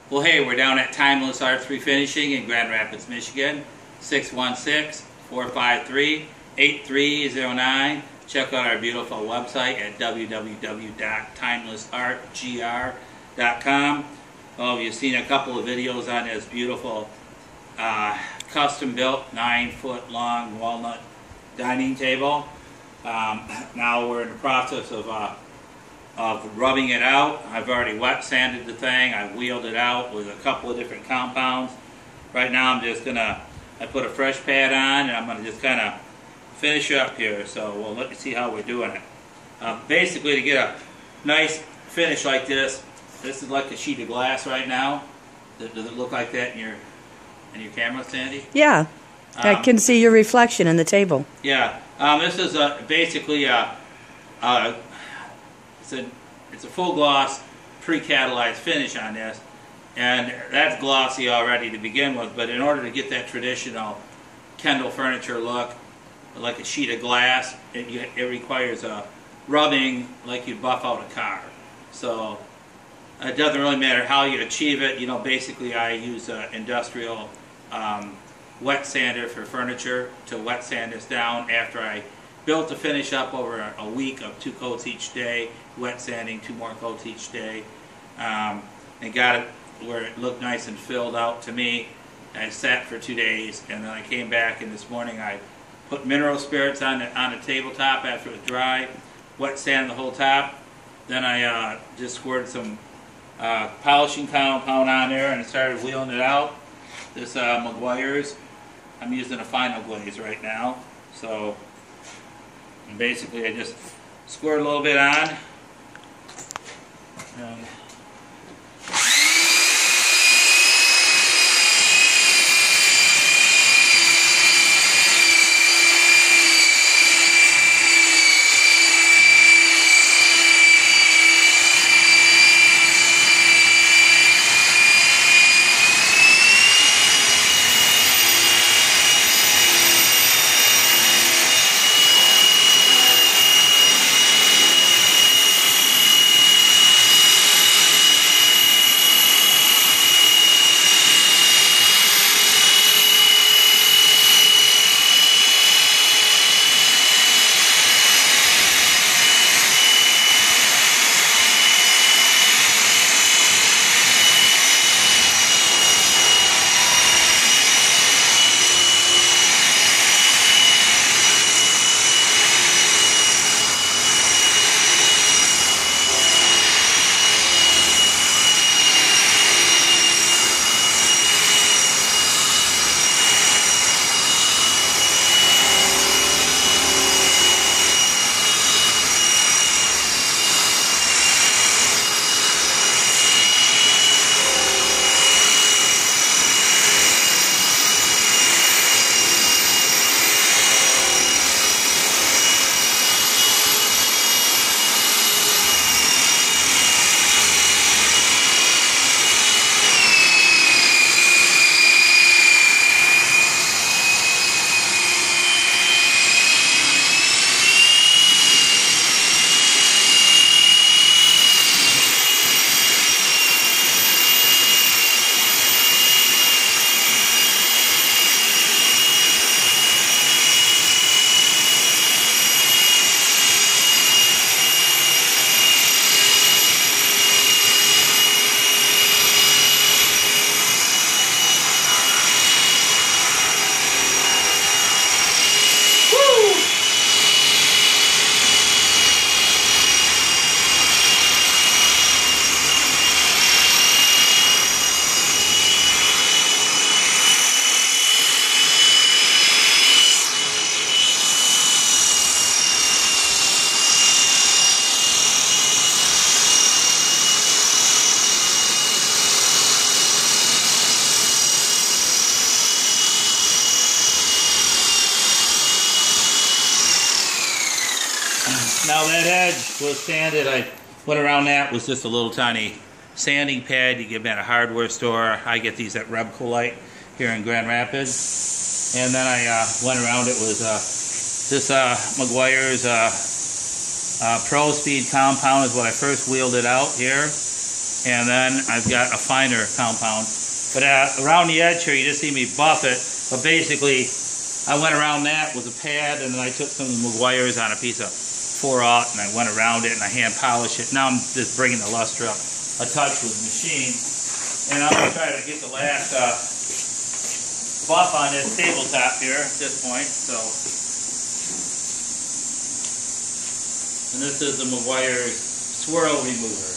Well, hey, we're down at Timeless Art Refinishing in Grand Rapids, Michigan. 616-453-8309. Check out our beautiful website at www.timelessartgr.com. Oh, you've seen a couple of videos on this beautiful custom-built 9-foot long walnut dining table. Now we're in the process of rubbing it out. I've already wet sanded the thing. I wheeled it out with a couple of different compounds. Right now I'm just gonna, I put a fresh pad on and I'm gonna just kind of finish up here. So we'll let you see how we're doing it. Basically, to get a nice finish like this is like a sheet of glass right now. Does it look like that in your camera, Sandy? Yeah, I can see your reflection in the table. Yeah, this is basically it's a full gloss pre-catalyzed finish on this, and that's glossy already to begin with, but in order to get that traditional kindel furniture look like a sheet of glass, it requires a rubbing like you buff out a car. So it doesn't really matter how you achieve it. You know, basically I use an industrial wet sander for furniture to wet sand this down after I built the finish up over a week of 2 coats each day, wet sanding 2 more coats each day, and got it where it looked nice and filled out to me. I sat for 2 days, and then I came back, and this morning I put mineral spirits on the tabletop after it was dry, wet sand the whole top. Then I just squirted some polishing compound on there and started wheeling it out. This McGuire's, I'm using a final glaze right now, so. And basically, I just squirt a little bit on. Now that edge was sanded. I went around that with just a little tiny sanding pad you get at a hardware store. I get these at Rebcolite here in Grand Rapids. And then I went around it with this McGuire's Pro Speed compound is what I first wheeled it out here. and then I've got a finer compound. But around the edge here, you just see me buff it. But basically, I went around that with a pad, and then I took some of the McGuire's on a piece of 4/0, and I went around it, and I hand polished it. Now I'm just bringing the luster up a touch with the machine, and I'm going to try to get the last buff on this tabletop here at this point. So, and this is the McGuire's swirl remover.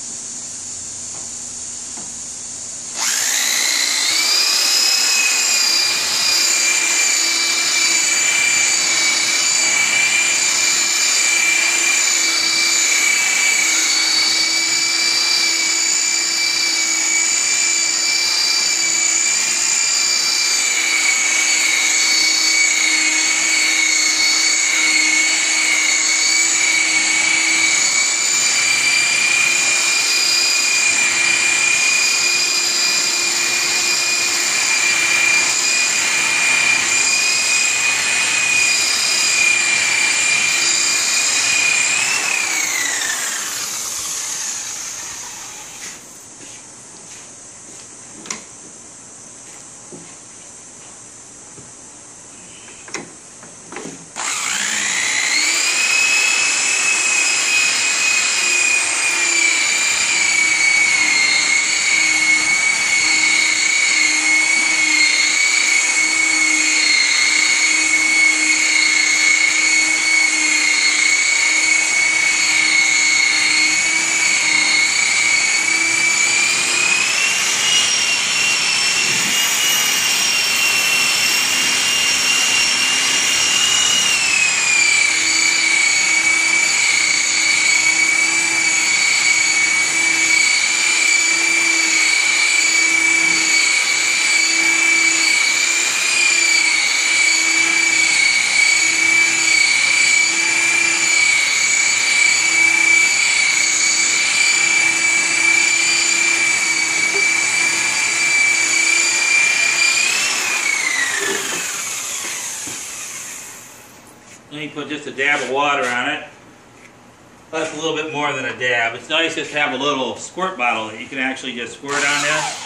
Then you put just a dab of water on it. That's a little bit more than a dab. It's nice just to have a little squirt bottle that you can actually just squirt on this.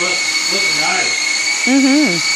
looking nice. Mm-hmm.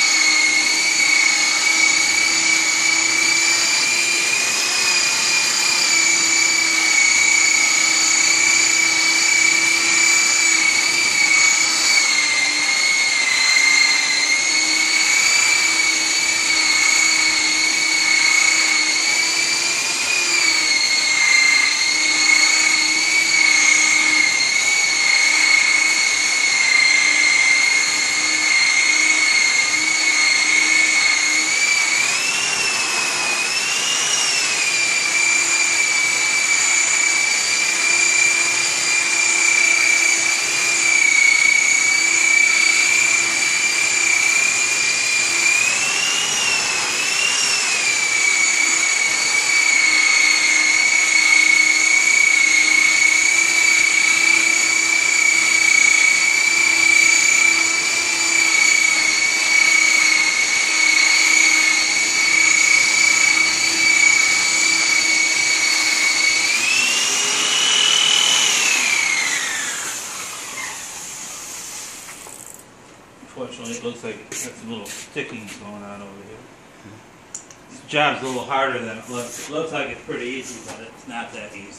Unfortunately, it looks like it's got some little sticking going on over here. This job's a little harder than it looks. It looks like it's pretty easy, but it's not that easy.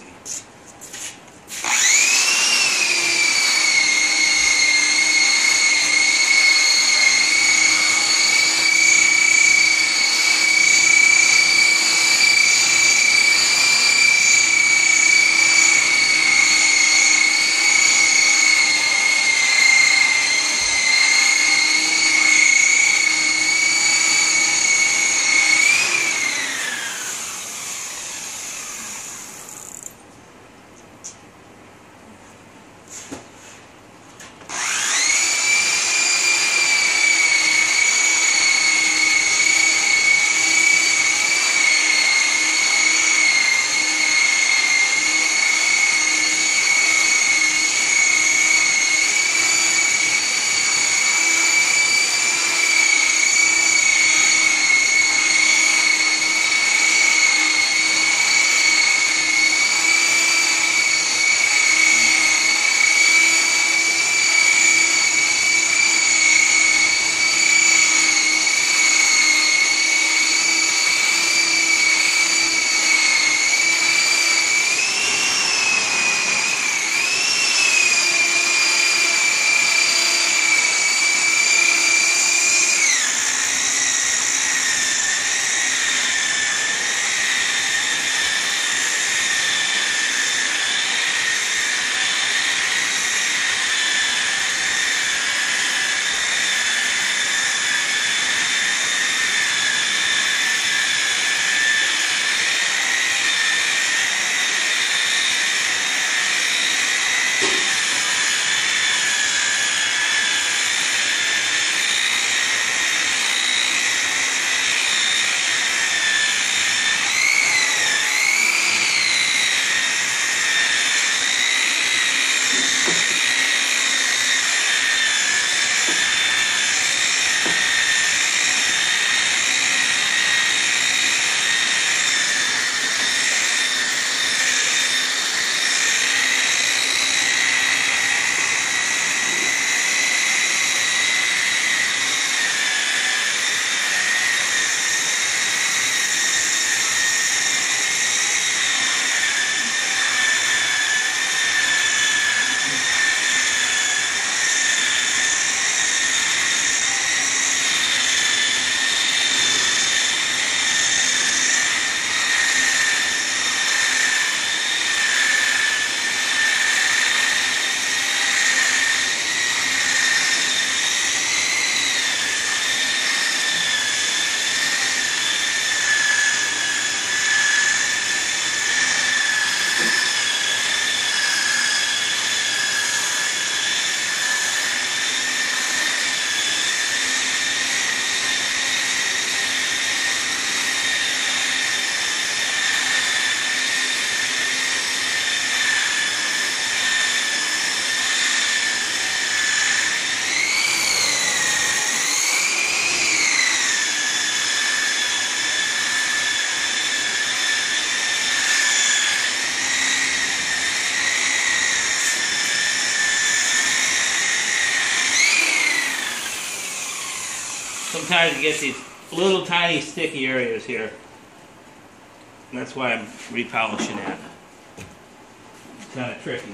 sometimes you get these little tiny sticky areas here. That's why I'm repolishing it. It's kind of tricky.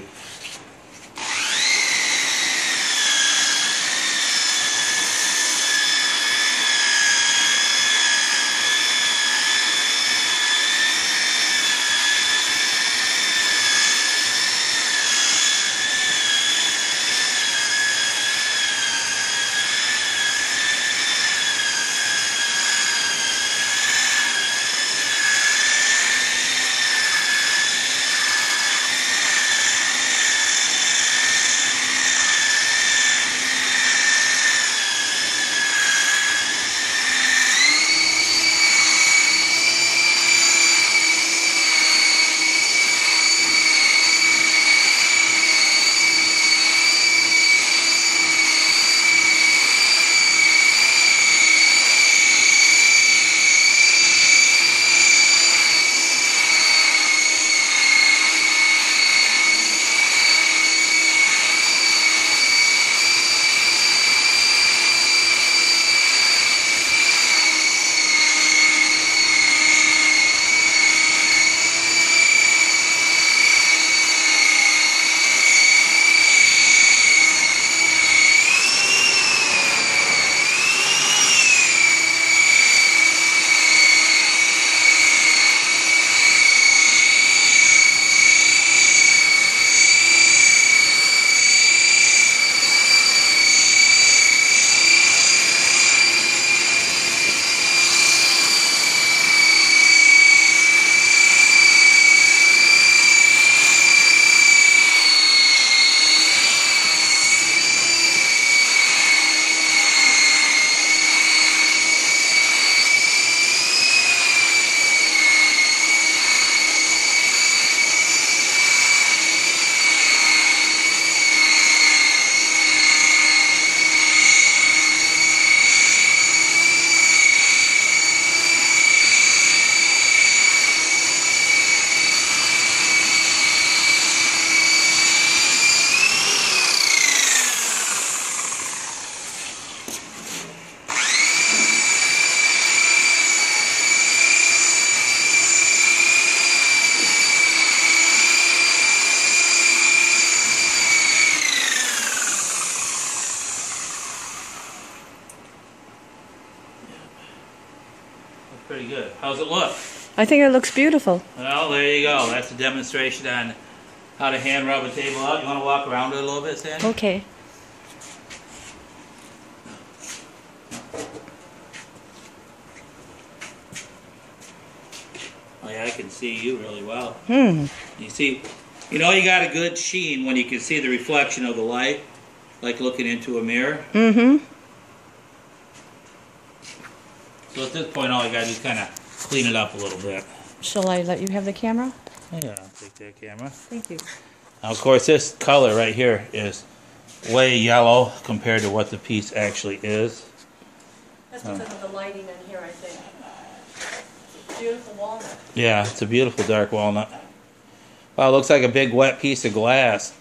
Pretty good. How's it look? I think it looks beautiful. Well, there you go. That's a demonstration on how to hand rub a table out. You want to walk around it a little bit, Sandy? Okay. Oh yeah, I can see you really well. Hmm. You see, you know you got a good sheen when you can see the reflection of the light, like looking into a mirror. Mm-hmm. So at this point, all you got to do is kind of clean it up a little bit. Shall I let you have the camera? Yeah, I'll take that camera. Thank you. Now, of course, this color right here is way yellow compared to what the piece actually is. That's because of the lighting in here, I think. It's a beautiful walnut. Yeah, it's a beautiful dark walnut. Wow, it looks like a big wet piece of glass.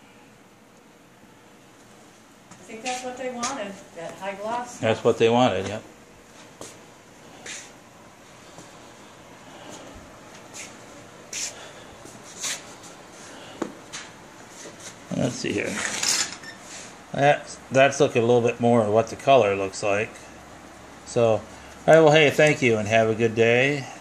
I think that's what they wanted, that high gloss. That's what they wanted, yep. Let's see here. That's looking a little bit more of what the color looks like. So, all right, well, hey, thank you and have a good day.